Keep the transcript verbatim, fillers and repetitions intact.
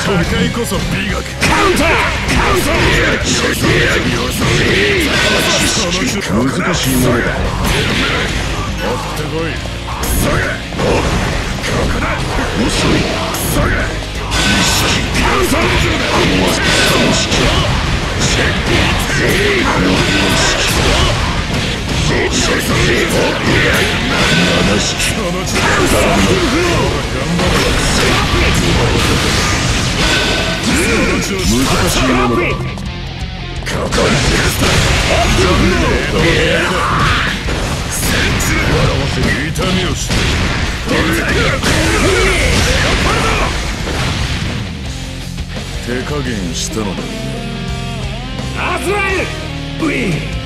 戦いこそ美学。 カウンターカウンター。難しいものだ。 持ってこい。 それおここだ。遅い。それ意識カウンター。思わず楽しきチェック全員の意識成長させよう。正しきカウンターの難しいものだ。ここ痛みをして。手加減したのだ。 アズラエルウィー